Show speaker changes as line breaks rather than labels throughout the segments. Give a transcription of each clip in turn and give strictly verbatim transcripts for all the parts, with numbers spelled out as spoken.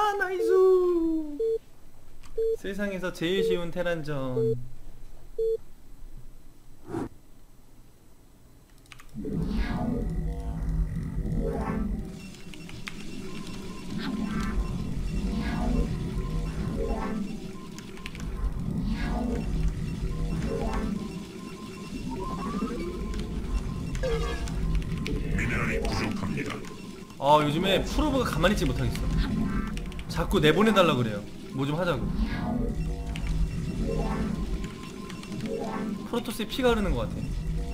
와 나이스. 세상에서 제일 쉬운 테란전.
미네랄이 부족합니다.
아 요즘에 프로브가 가만히 있지 못하겠어. 자꾸 내보내달라 그래요. 뭐 좀 하자고. 프로토스에 피가 흐르는 것 같아.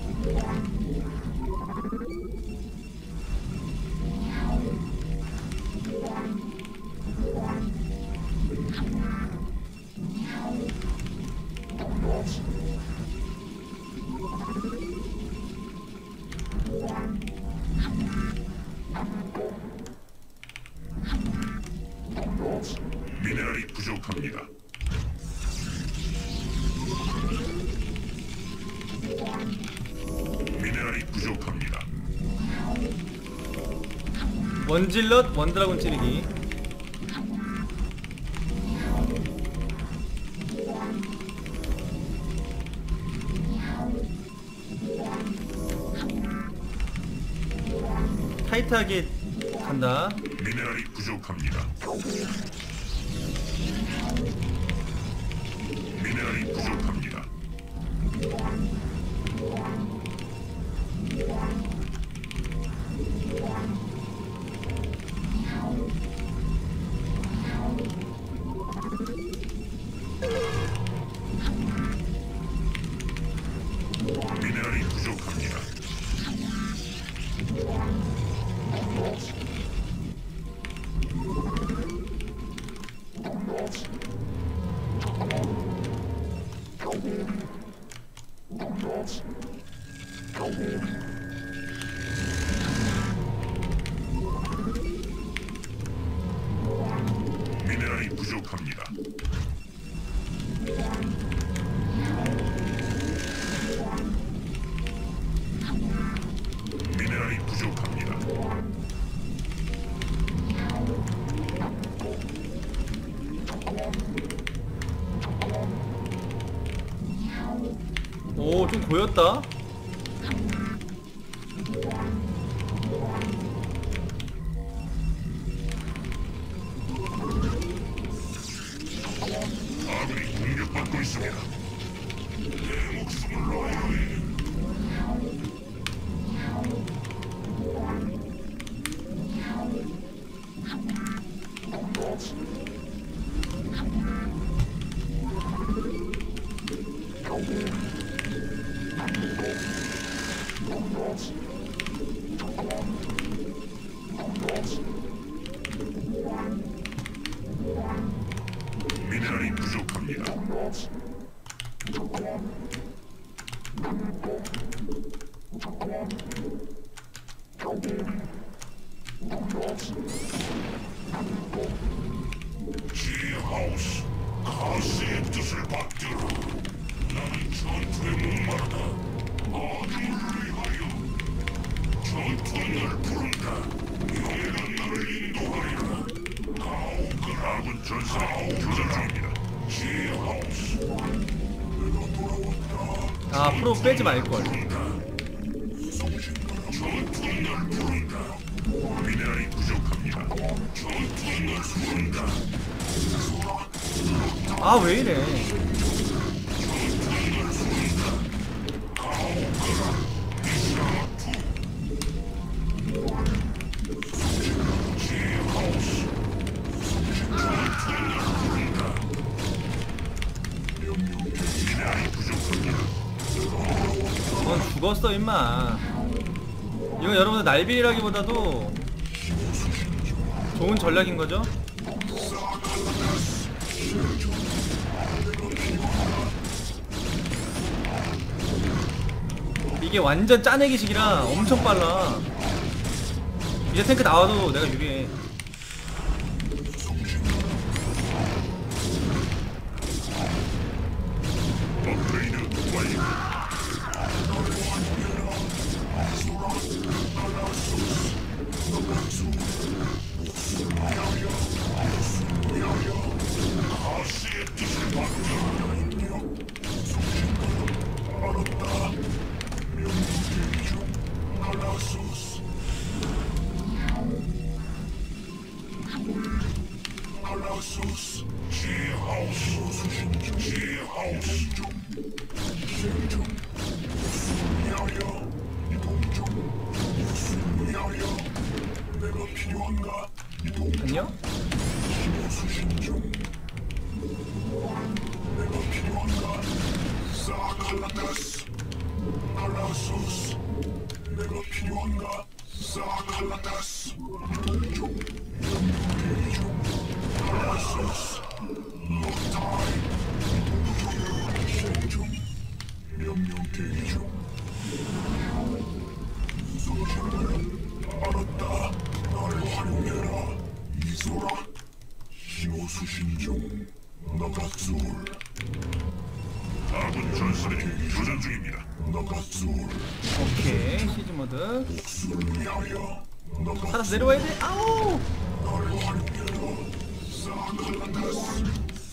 미네랄이 부족합니다. 미네랄이 부족합니다.
원질럿 원드라곤 찌르기. 타이트하게 간다.
미네랄이 부족합니다. 미네랄이 부족합니다. 미네랄이 부족합니다. 미네랄이 부족합니다. 미네랄이 부족합니다.
오, 좀 고였다.
아군이 공격받고 있습니다. 내 목숨을 놓아야 해. 미네랄이 부족합니다. 지하우스, 가스의 뜻을 받들어. 나는 전투에 목마르다. 아들을 위하여. 전투는 날 부른다. 영예가 나를 인도하리라. 가오그 아군 전사가 교전 중입니다. 지하우스. 내가 돌아왔다.
아, 프로 빼지 말걸.
전투는 날 부른다. 미네랄이 부족합니다. 전투는 날 부른다.
아, 왜 이래. 넌 죽었어 임마. 이건 여러분들 날빌이라기보다도 좋은 전략인거죠? 이게 완전 짜내기식이라 엄청 빨라. 이제 탱크 나와도 내가 유리해.
업그레이드 완료. 칼라소스 지하우스 수신중 지하우스 생중 위하여 이동 중 무슨 위하여 내가 필요한가 이동 중
안녕?
수신 중 내가 필요한가 사 칼라타스 칼라소스 내가 필요한가 사 칼라타스 이동 중 대기 중 칼라소스 럭타임 이동 중 생중 명령 대기 중 수신가라 알았다 나를 활용해라 이소라 신호 수신 중 나가솔 아군 전선이 교전 중입니다 나가솔
오케이 시즈모드
목숨을 위하여 나가솔
살아서 내려와야 돼. 아우
나를 활용해라 사칼라타스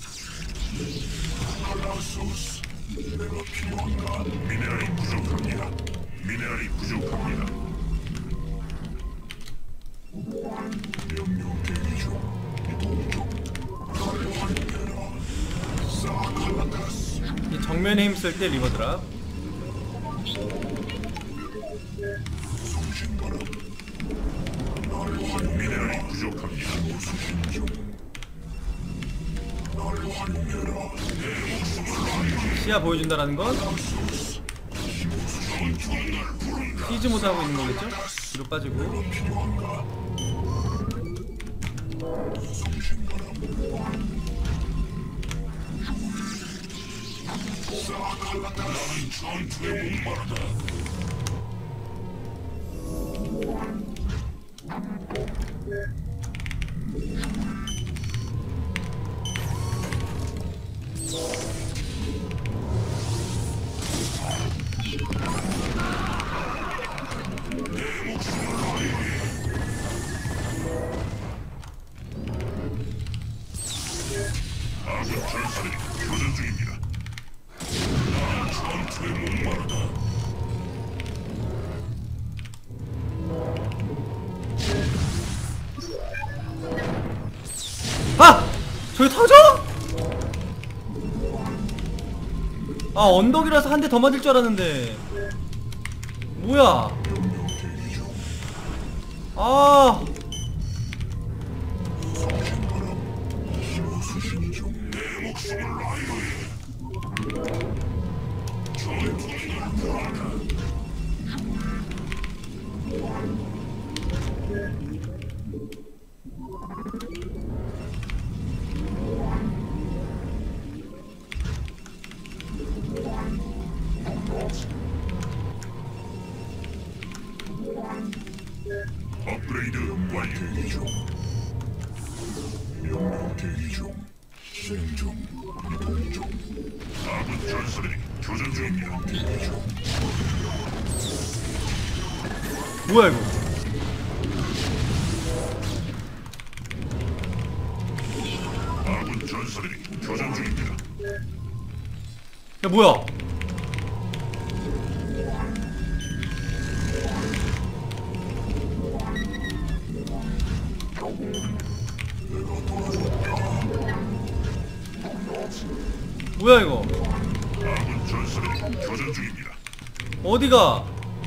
칼라소스 내가 필요한가 미네랄이 부족합니다 미네랄이 부족합니다 명령 대기 중 이동 중 나를 활용해라 사칼라타스
이 정면에 힘쓸 때 리버 드랍.
송신가라 나를 활용 미네랄이 부족합니다 수신 중 나를 활용해라 내 목숨을
시야 보여준다라는 건
소스 전투는 날 부른다
시즈모드 하고 있는 거겠죠? 뒤로 빠지고
필요한가 송신가라 사칼라타스 전투에 목마르다 아군 전선이 교전 중입니다. 나 전투에 목마르다.
아! 저기 터져? 아 언덕이라서 한 대 더 맞을 줄 알았는데 뭐야
명령 대기 중
아
송신가라 신호 수신 중 내 목숨을 라이오해 전투에 날 부른다. 업그레이드 완료 대기 중 명령 대기 중 생중 이동 중 아군 전선이 교전 중입니다 대기 중
뭐야 이거
아군 전선이 교전 중입니다
야 뭐야
내가 도와줬다
뭐야 이거
아군 전선이 교전 중입니다
어디가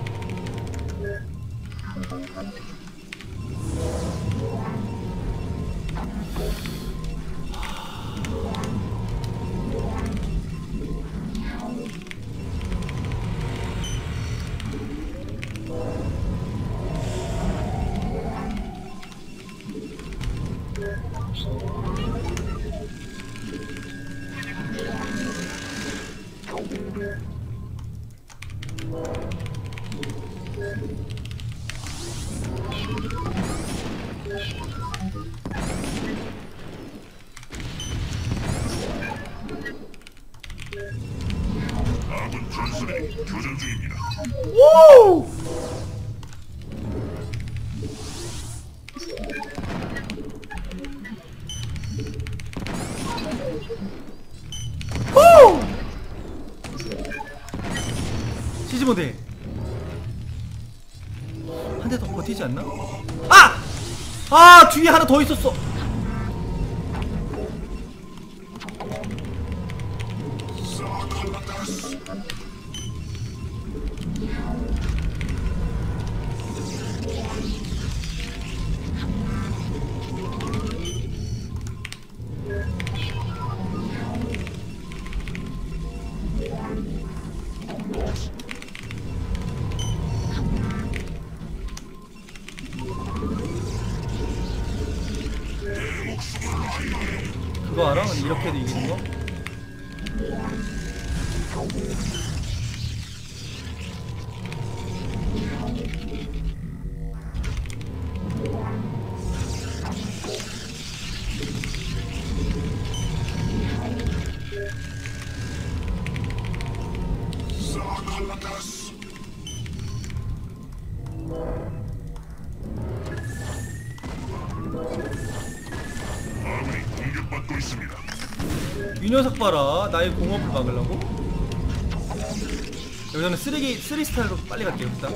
아군 전선이 교전 중입니다
오! 오! 시즈모드 한 대 더 버티지 않나? 아! 아 뒤에 하나 더 있었어 그거 알아? 이렇게 해도 이기는 거?
아군이 공격받고 있습니다.
이 녀석 봐라. 나의 공업을 막으려고? 여기서는 쓰레기 쓰리 스타일로 빨리 갈게요. 일단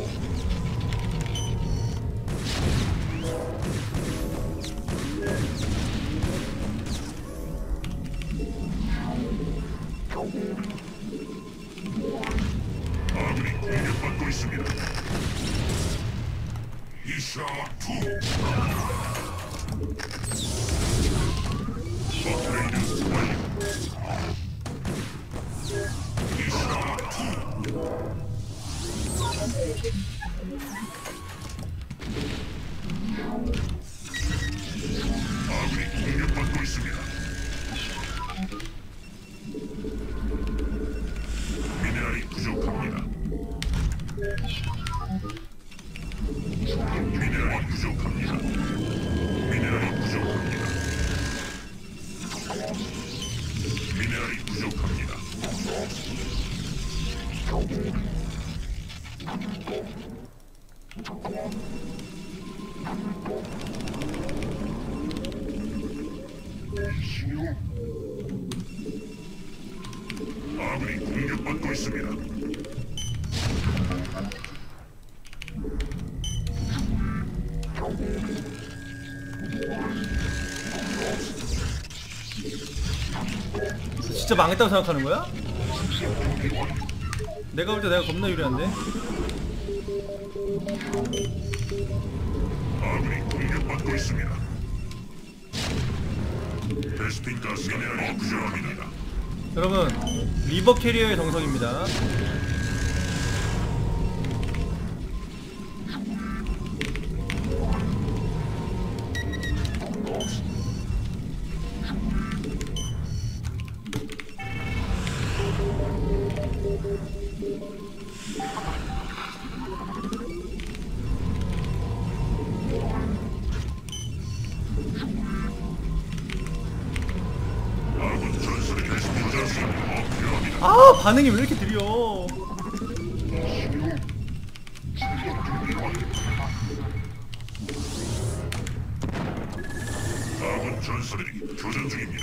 아군이 공격받고 있습니다. 이샤 투 업그레이드 완료. 이샤 투 아군이 공격받고 있습니다. 미네랄이 부족합니다. 미네랄이 부족합니다. 미네랄이 부족합니다. 미네랄이 부족합니다. 아군이 공격받고 있습니다.
진짜 망했다고 생각하는 거야? 내가 볼 때 내가 겁나 유리한데?
아군이 공격받고 있습니다. 베스핀 가스 미네랄이 부족합니다.
여러분, 리버 캐리어의 정석입니다.
아군 전설의 베스핀 가스가 더 필요합니다.
아, 반응이 왜 이렇게 느려?
아군 전설이 교전 중입니다.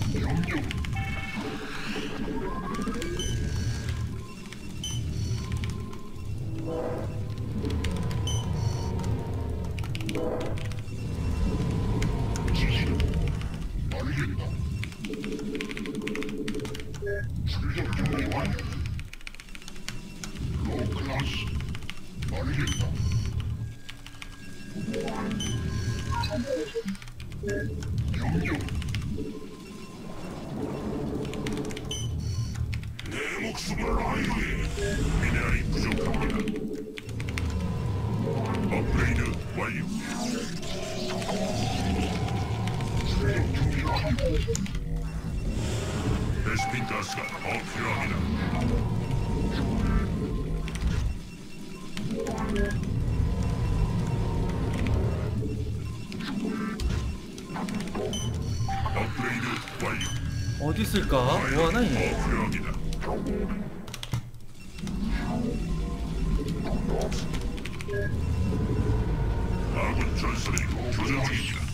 내 목숨을 아이에 미네랄이 부족합니다. 업그레이드 완료. 베스핀 가스가 더 필요합니다. 업그레이드 완료.
어디 있을까? 뭐 하나
더
이?
필요합니다. 아군 전설이 교전 중입니다.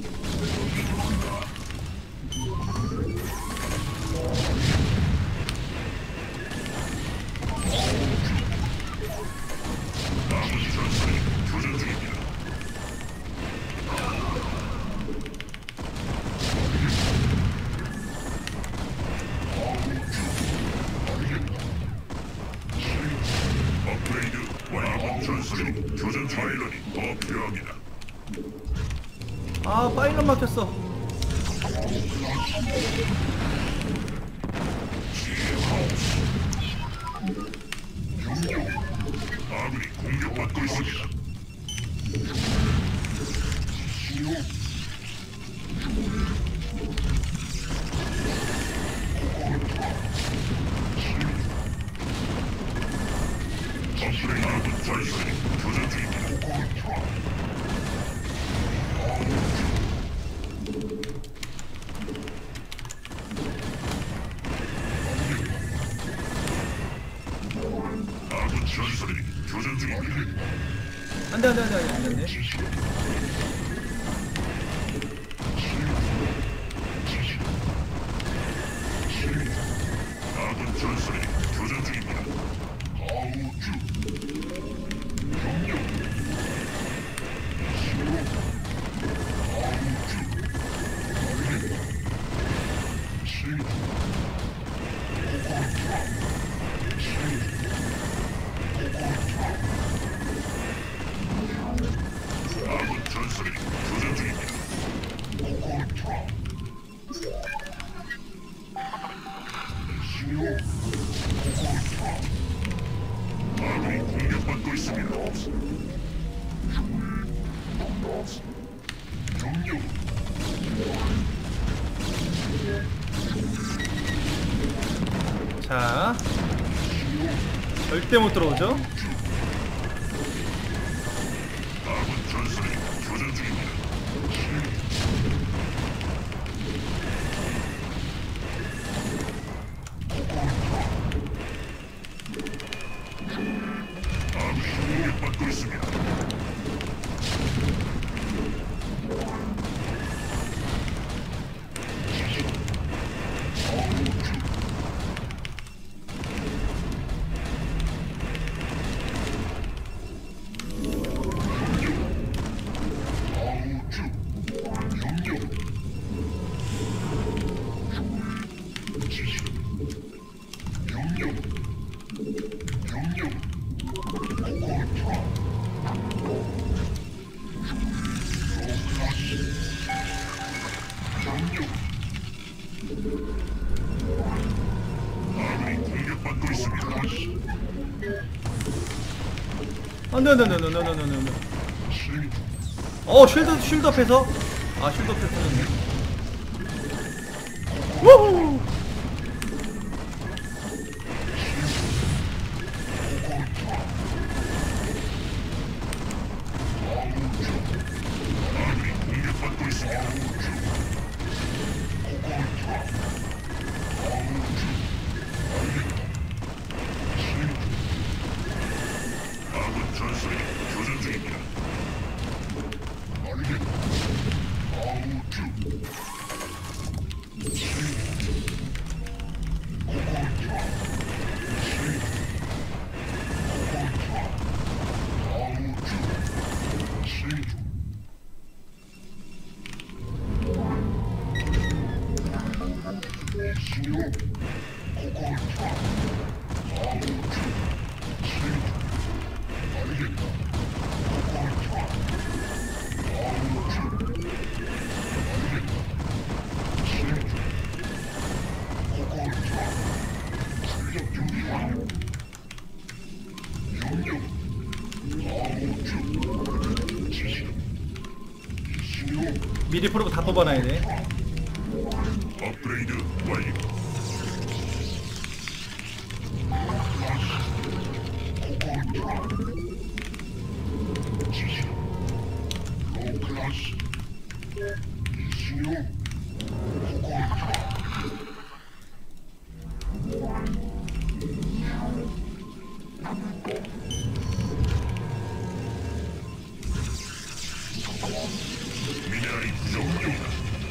아군 전설이 교전 중입니다.
사람 막혔어.
아군이 공격받고 있습니다. 적들의 아군 전선이 교전 중입니다. 아군 전선이 교전 중입니다.
안돼 안돼 안돼 안돼 안돼.
아군 전선이 교전 중입니다. 아군 전선이 교전 중입니다. 아군이 공격받고 있습니다.
자, 절대 못 들어오죠?
아군 전선이 교전 중입니다. 아군이 공격받고 있습니다. 아군이 공격받고 있습니다.
안돼 안돼 안돼 안돼 안돼 안돼 안돼. 어 쉴드 쉴드 앞에서 아 쉴드 앞에서 터졌네. 우후.
아군이 공격받고 있습니다. 아군 전선이 교전 중입니다.
미리 프로브 다 뽑아놔야 돼.
업그레이드 완료. 미네랄이 부족합니다.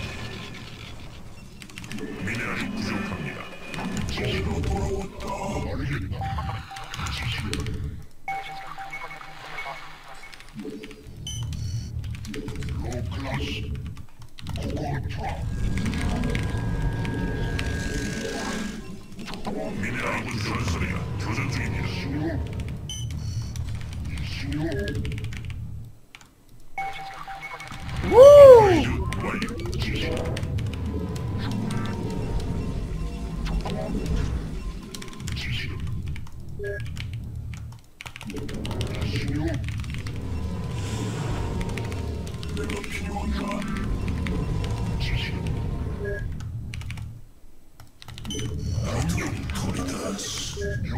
미네랄이 부족합니다. 제로 돌아왔다. 알겠다. 로클라스 고고르트라. 미네랄 전선이가 교전 중입니다.
우!
업그레이드 완료.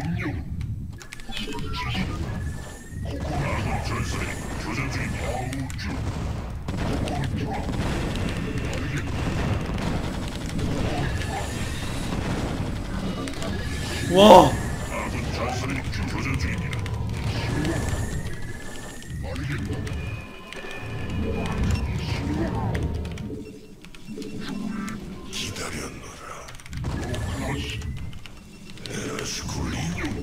아군 전설이 교전 중입니다.
와
아군 전설이 교전 중입니다. 기다렸노라. 에라스쿨리.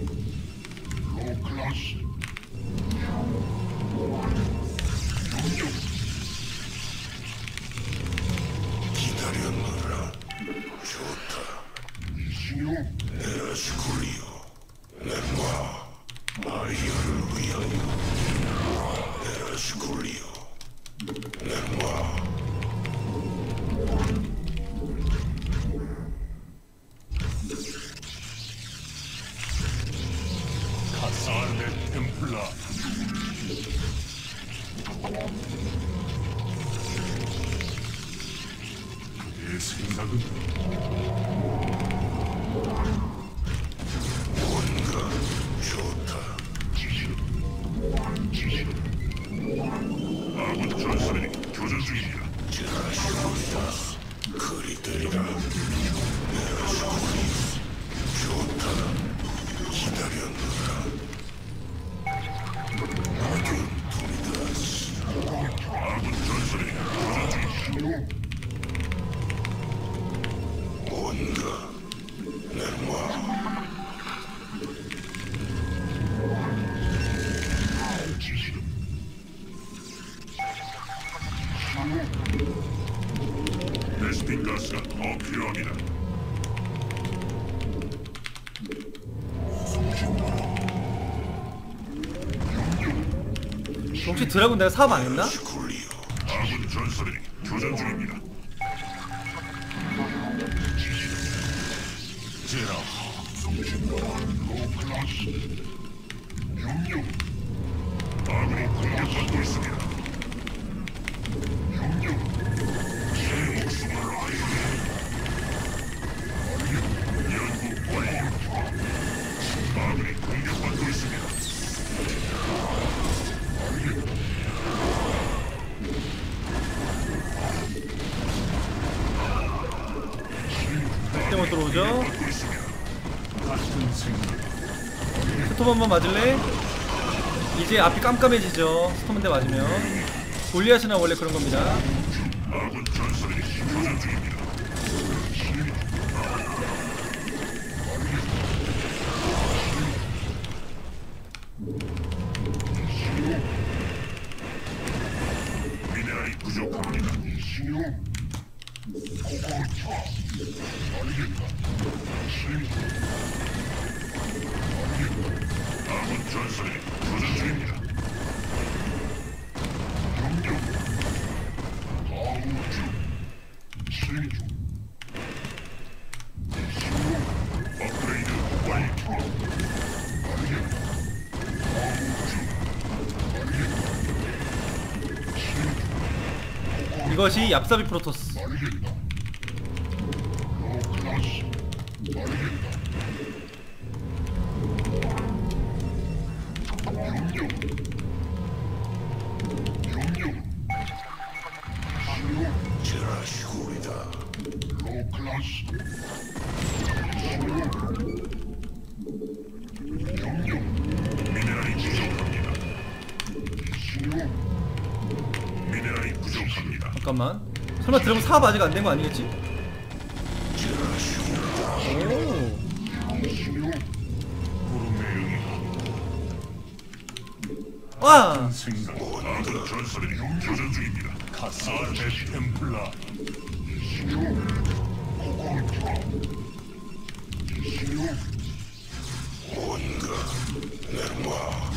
기다렸노라. 좋다. 에라스쿨리오. 렘마. 아이어를 위하여. 에라스쿨리오. 렘마. 카사르 템플라. 내 생각은 뭔가 좋다. 아군 전설이 교전 중입니다. 지라시오다. 그리들이라. 에라스쿨리. 좋다. 기다렸노라. 아군 도미다스. 아군 전설이 교전 중입니다. 뭔가 렘마. 베스핀 가스가 더 필요합니다.
혹시 드래곤 내가 사업 안 했나?
스쿨리오. 아군 전설이 교전 중입니다. 제라. 아군이 공격받고 있습니다. 제 목숨을 연구 완료. 아군이 공격받고 있습니다.
때문에 들어오죠?
받고 있습니다. 같은 생각.
스톰 한번 맞을래? 이제 앞이 깜깜해지죠. 스톰 한 대 맞으면. 골리앗이나 원래 그런 겁니다.
아군 전설이 교전 중입니다. 미네랄이 부족합니다. 아군 전설이 교전 중입니다. 업그레이드 완료.
이것이 얍사비 프로토스.
제라시골이다. 미네랄이 부족합니다. 미네랄이 부족합니다.
잠깐만. 설마 드래곤 사업 아직 안 된 거 아니겠지? 오.
구름의 응이다.
와.
생각. 아군 전설이 교전 중입니다. 카사르 템플라. 뭔가 렘마.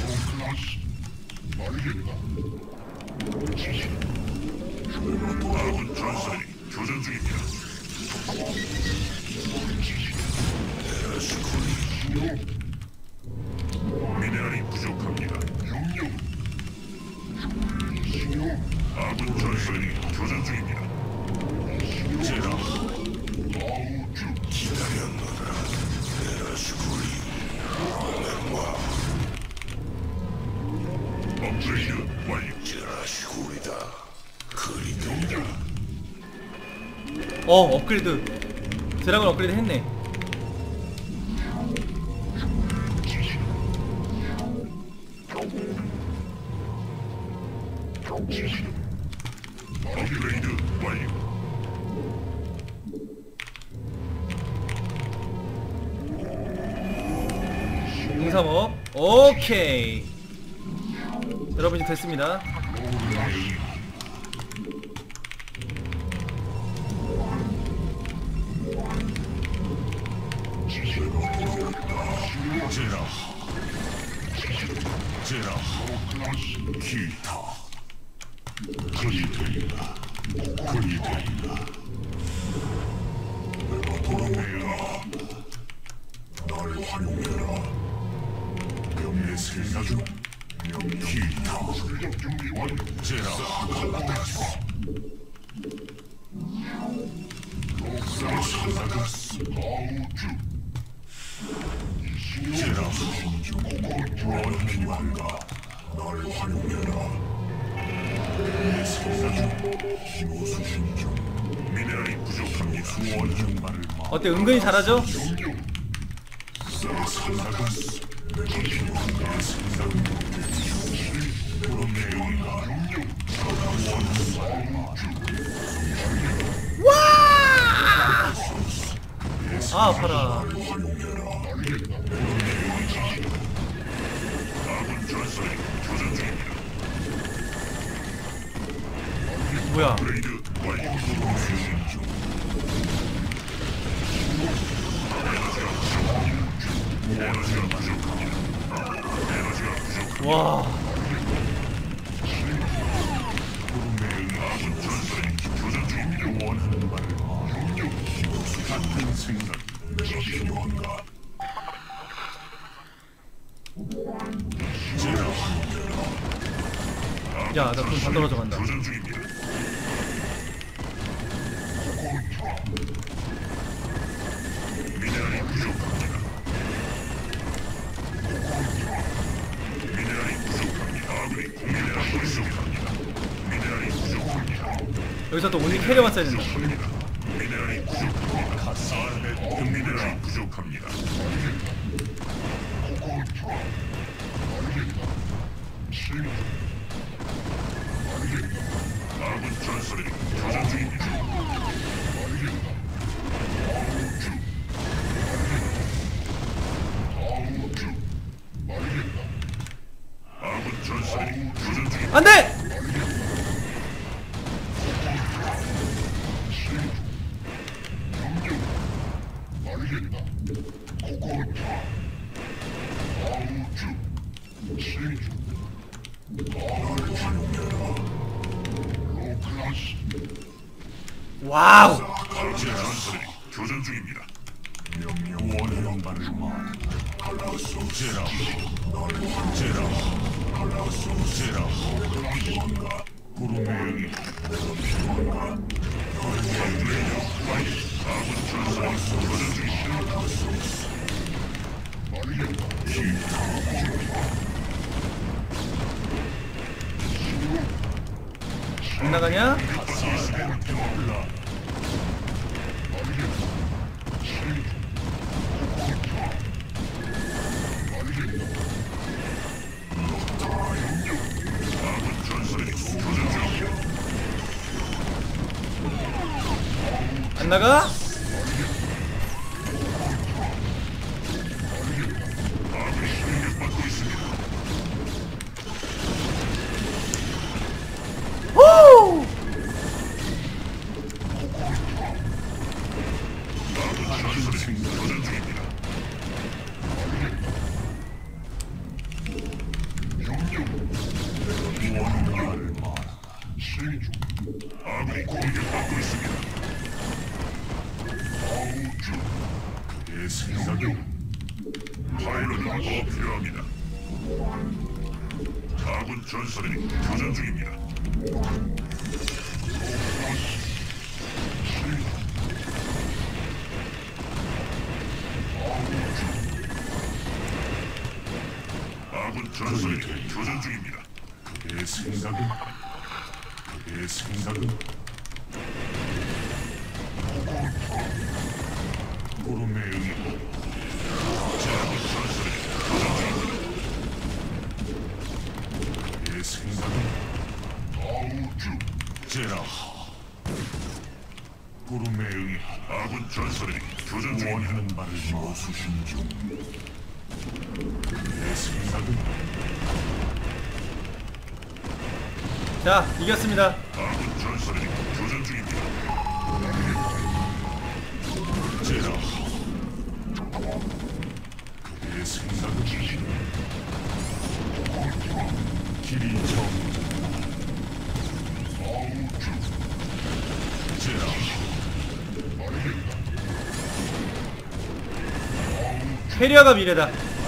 아군 전설이 교전 중입니다. 에라스쿨리. 미네랄이 부족합니다. 아군 전설이 교전 중입니다. 제라. 기다렸노라. 에라스쿨리.
어 업그레이드 드라곤 업그레이드 했네.
업그레이드 완료.
공삼업 오케이. 여러분 이제 됐습니다.
제라 제라 기타 그리 되리라 그리 되리라. 내가 돌아오리라. 나를 활용해라. 명예 생사중 기타 준비 완료. 제라 사사가스 아우주 제라 원한가. 나를 활용해라. 내 생사중 힘호수신 중 미네랄이 부족합니다. 원하는 말을 마.
어때 은근히 잘하죠?
사사가스 내가 필요한가. 내 생사중 그럼 내 의가
아 아파라.
아군 전설이 교전 중입니다.
뭐야
업그레이드 완료. 에너지가 부족합니다. 에너지가 부족합니다.
와
아군 전설이 교전 중입니다. 원하는 바를 같은 생각. 내가 필요한가. 제라
야, 나 돈 다 떨어져 간다.
교전 중입니다. 미네랄이 부족합니다. 미네랄이 부족합니다. 아군이 미네랄이 부족합니다. 미네랄이 부족합니다.
여기서 또 오늘 캐리어 왔어야 된다.
미네랄이 부족합니다. 가스알레 미네랄이 부족합니다. 아군 전설이 교전 중입니다. 아군 전설이 교전 중입니다.
안돼. 와우.
제 전설이 교전 중입니다. 명령 원하는 바를 말. 제라 제라 제라 구름의 영이 내가 필요한가. 아군 전설이 교전 중입니다.
안 나가냐?
아군 전설이 교전 중입니다.
안 나가?
아군이 공격받고 있습니다.
후!
아군 전설이 교전 중입니다. 원하는 말을 말하라. 아군이 공격받고 있습니다. 아우주 내 생각에 파일럿이 더 필요합니다. 아군 전설이 교전 중입니다. 아군 전설이 교전 중입니다. 그의 생각은 그의 생각은 구름의 응애. 제라고 전설의 교전 중입니다. 내 생각은 아우주 제라. 구름의 응애. 아군 전설의 교전 중입니다. 원하는 바를 모수신 중. 내 생각은
자, 이겼습니다.
아군 전설의 교전 중입니다. 제라. 그대의 생각은 길이 정해졌다. 제라.
캐리어가 미래다.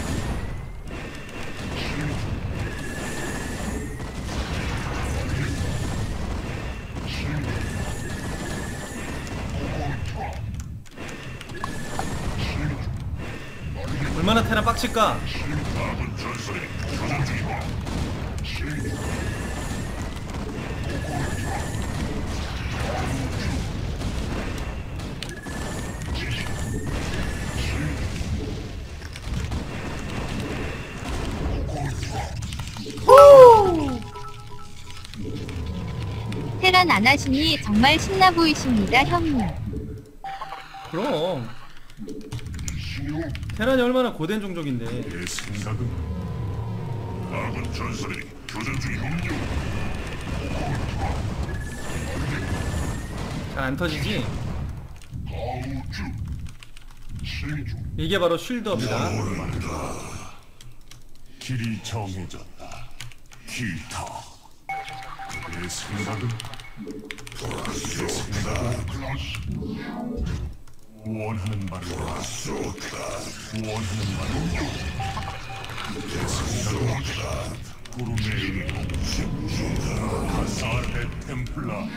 얼마나 테라 빡칠까?
아군 전설의 교전 중입니다.
후!
테란 안 하시니 정말 신나 보이십니다, 형님.
그럼 테란이 얼마나 고된 종족인데.
내 생각은 아군 전설의 교전 중입니다.
잘 안 터지지? 이게 바로 쉴드업이다.
길이 정해졌다. 기타. 내 생각은 내 생각은 원하는 바를 원하는 바를 내 생각은 구름의 응애. 가사르 템플라.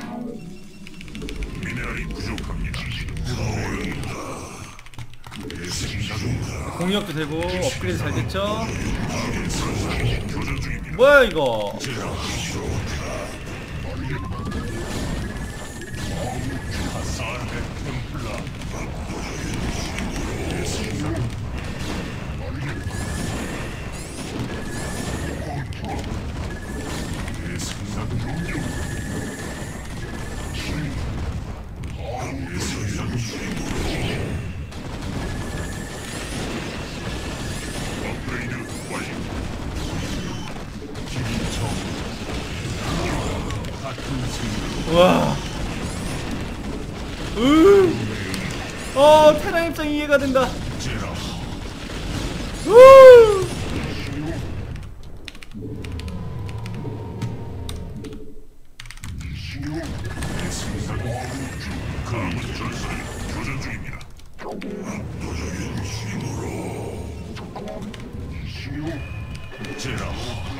미네랄이 부족합니다. 구름의 응애. 내 생각은
공격도 되고 업그레이드 잘 됐죠?
교전 중입니다.
뭐야 이거?
제라. 가사르 템플라. 내 생각은 내 생각은 내 생각은 업그레이드 완료. 길이 정 같은 생각.
와. 으. 어, 테라 입장 이해가 된다.
제라.
우.
내 생각은 아군 전설이 교전 중입니다. 압도적인 힘으로 제라.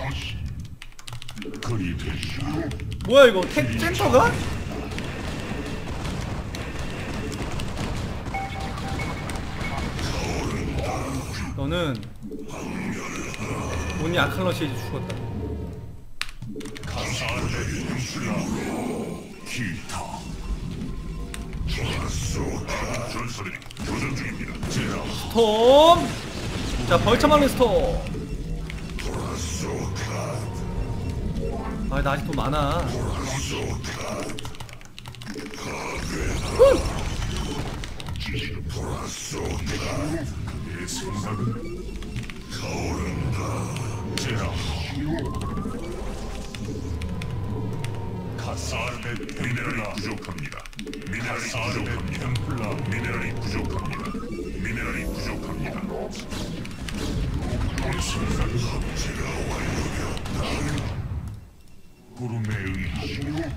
그리 된다.
뭐야 이거? 텍 센터가? 너는 오니 아칼러시에 죽었다.
가사르 템플라. 기타. 아군 전설이 교전 중입니다. 제라.
스톰. 자, 벌처망의 스톰. 아, 나 아직도 많아.
내 생각은 제라. 가사르 미네랄이 부족합니다. 미네랄이 부족합니다. 템플라. 미네랄이 부족합니다. 미네랄이 부족합니다. 내 생각은 제가 완료되었다. 구름의 응애.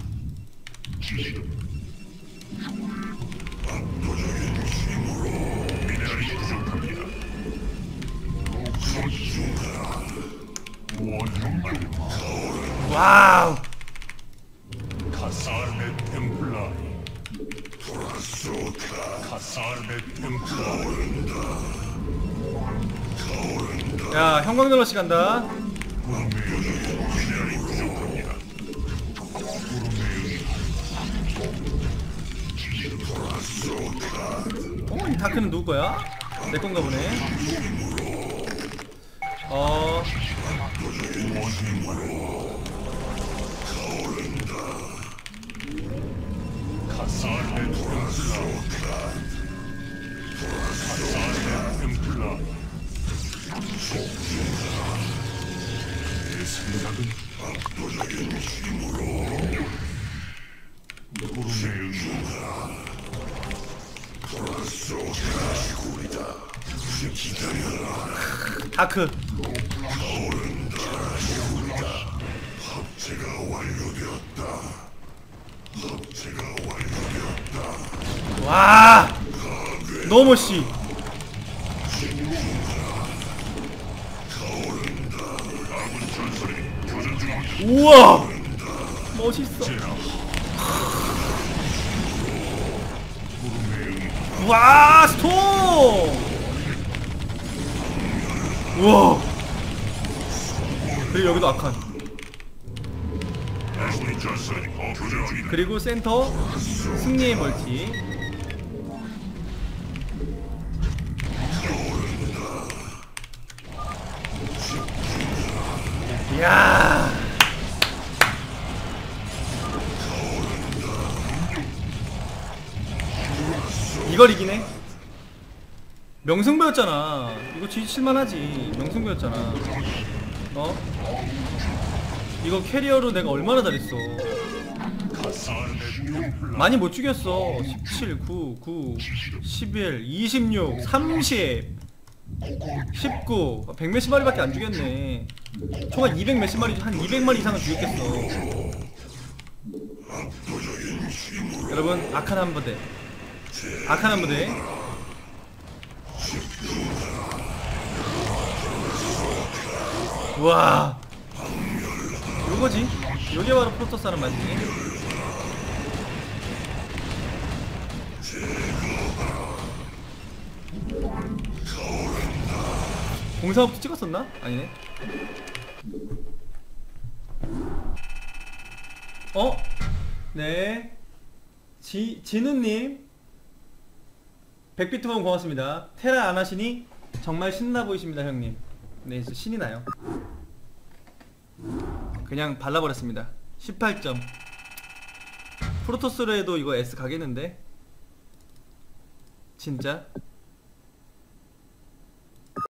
압도적인 힘으로 미네랄이 부족합니다. 원하는 바를
와우.
가사르 템플라. 가사르 템플라.
야, 형광등러시 간다.
구름의 응애. 미네랄이 부족합니다. 구름의 응애.
어, 이 다크는 누구 거야? 내 건가 보네. 어.
내 생각은 압도적인 힘으로 구름의 의지가 돌아서가 시골이다. 기다려라.
다크.
합체가 완료되었다. 합체가 완료되었다.
와. 너무 씨.
아군 전설이 교전 중입니다.
우와. 멋있어. 와, 스톰. 우와. 그리고 여기도 아칸.
아군 전설이 교전 중이다.
그리고 센터 승리의 멀티. 이야. 이걸 이기네. 명승부였잖아. 이거 지칠만하지. 명승부였잖아. 어? 이거 캐리어로 내가 얼마나 잘했어. 많이 못 죽였어. 십칠, 구, 구, 십일, 이십육, 삼십, 십구, 백 몇십 마리밖에 안 죽였네. 총알 이백 몇십 마리, 한 이백 마리 이상은 죽였겠어. 여러분, 아칸 한 부대. 아칸 한 부대. 우와. 요거지? 요게 바로 프로토스 하는 맛이지. 공사업도 찍었었나? 아니네. 어? 네. 지, 진우님 백비트범 고맙습니다. 테라 안 하시니 정말 신나 보이십니다 형님. 네, 신이 나요. 그냥 발라버렸습니다. 십팔 점. 프로토스로 해도 이거 S 가겠는데? 진짜?